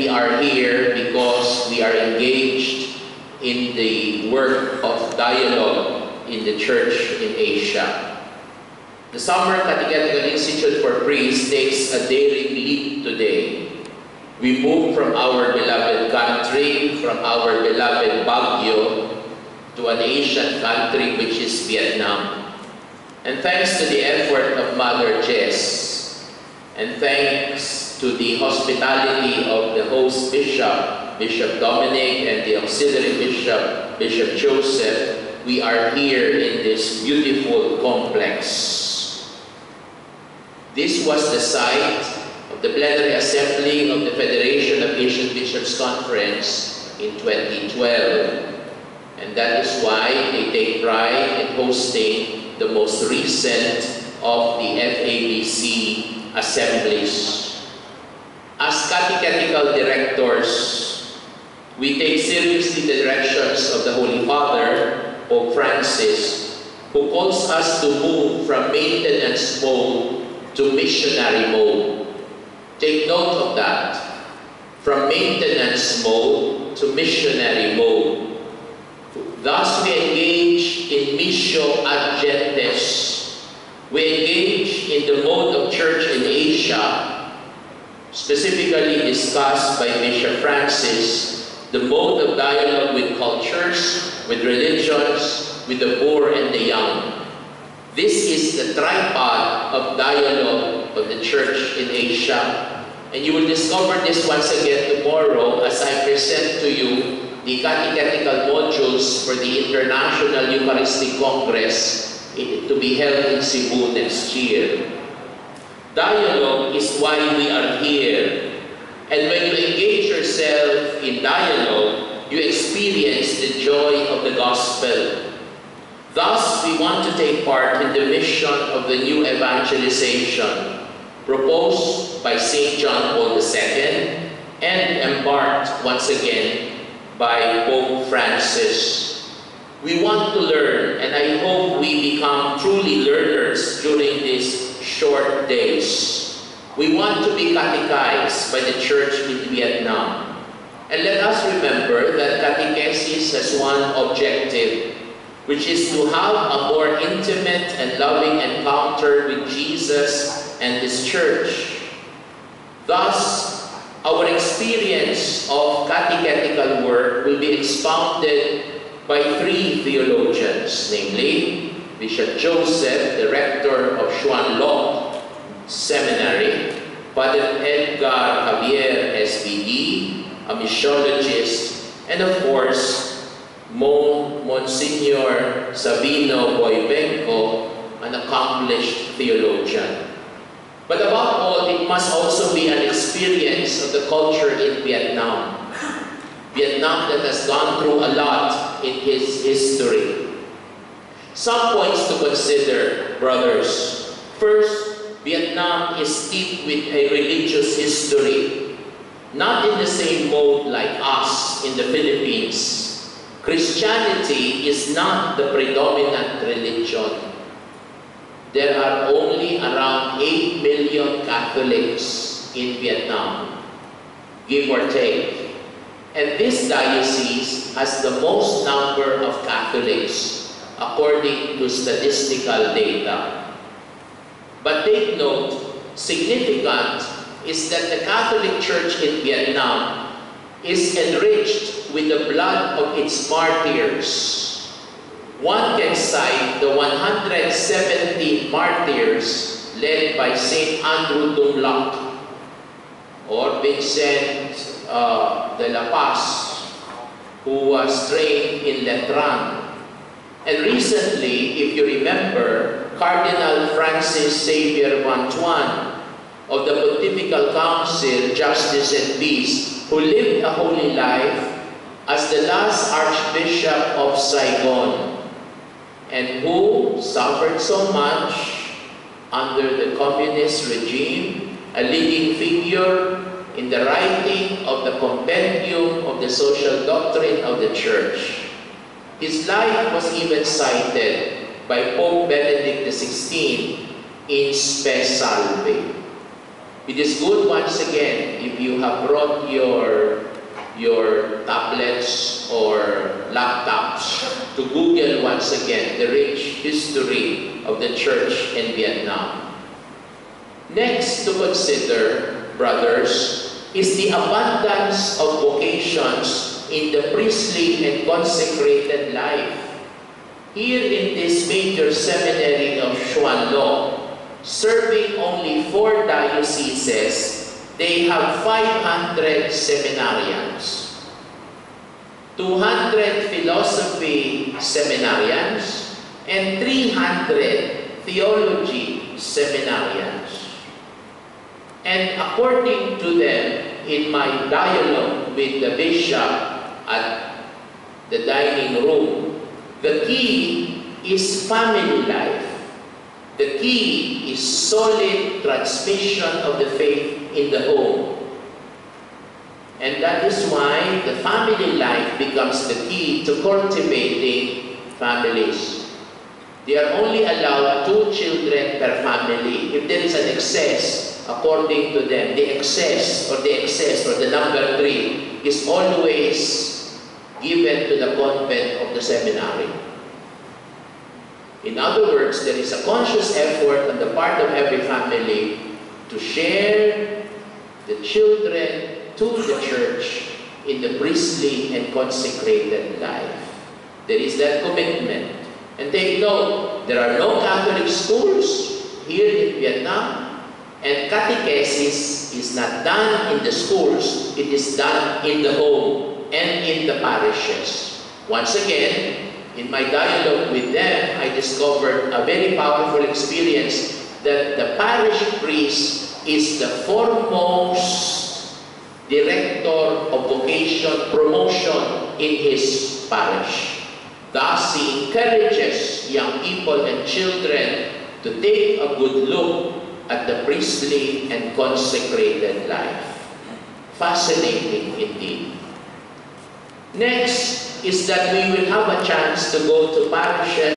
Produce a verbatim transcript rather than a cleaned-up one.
we are here because we are engaged in the work of dialogue in the church in Asia. The Summer Catechetical Institute for Priests takes a daring leap today. We move from our beloved country, from our beloved Baguio, to an Asian country which is Vietnam. And thanks to the effort of Mother Jess, and thanks to the hospitality of the host bishop, Bishop Dominic, and the auxiliary bishop, Bishop Joseph, we are here in this beautiful complex. This was the site of the plenary assembly of the Federation of Asian Bishops Conference in twenty twelve. And that is why they take pride in hosting the most recent of the F A B C assemblies. As catechetical directors, we take seriously the directions of the Holy Father, Pope Francis, who calls us to move from maintenance mode to missionary mode. Take note of that. From maintenance mode to missionary mode. Thus we engage in missio ad gentes. We engage in the mode of church in Asia, specifically discussed by Bishop Francis, the mode of dialogue with cultures, with religions, with the poor and the young. This is the tripod of dialogue of the church in Asia. And you will discover this once again tomorrow as I present to you the catechetical modules for the International Eucharistic Congress to be held in Cebu next year. Dialogue is why we are here. And when you engage yourself in dialogue, you experience the joy of the gospel. Thus, we want to take part in the mission of the new evangelization proposed by Saint John Paul the Second and embarked once again by Pope Francis. We want to learn, and I hope we become truly learners during these short days. We want to be catechized by the church in Vietnam. And let us remember that catechesis has one objective, which is to have a more intimate and loving encounter with Jesus and His church. Thus, our experience of catechetical work will be expounded by three theologians, namely Bishop Joseph, the rector of Xuan Loc Seminary, Father Edgar Javier S V D, a missiologist, and of course, Mon Monsignor Sabino Boybenko, an accomplished theologian. But above all, it must also be an experience of the culture in Vietnam. Vietnam that has gone through a lot in its history. Some points to consider, brothers. First, Vietnam is steeped with a religious history, not in the same mode like us in the Philippines. Christianity is not the predominant religion. There are only around eight million Catholics in Vietnam, give or take. And this diocese has the most number of Catholics according to statistical data. But take note, significant is that the Catholic Church in Vietnam is enriched with the blood of its martyrs. One can cite the one hundred seventy martyrs led by Saint Andrew Dum Lac or Vincent uh, de la Paz, who was trained in Letran. And recently, if you remember, Cardinal Francis Xavier Vantuan of the Pontifical Council, Justice and Peace, who lived a holy life as the last Archbishop of Saigon, and who suffered so much under the communist regime, a leading figure in the writing of the Compendium of the Social Doctrine of the Church. His life was even cited by Pope Benedict the sixteenth in Spe Salve. It is good once again, if you have brought your your tablets or laptops to Google once again the rich history of the church in Vietnam. Next to consider, brothers, is the abundance of vocations in the priestly and consecrated life. Here in this major seminary of Xuan Lo, serving only four dioceses, they have five hundred seminarians, two hundred philosophy seminarians, and three hundred theology seminarians. And according to them, in my dialogue with the bishop at the dining room, the key is family life. The key is solid transmission of the faith in the home. And that is why the family life becomes the key to cultivating families. They are only allowed two children per family. If there is an excess, according to them, the excess or the excess or the number three is always given to the convent of the seminary. In other words, there is a conscious effort on the part of every family to share the children to the church in the priestly and consecrated life. There is that commitment. And take note, there are no Catholic schools here in Vietnam, and catechesis is not done in the schools, it is done in the home and in the parishes. Once again, in my dialogue with them, I discovered a very powerful experience that the parish priest is the foremost director of vocation promotion in his parish. Thus, he encourages young people and children to take a good look at the priestly and consecrated life. Fascinating indeed. Next is that we will have a chance to go to parishes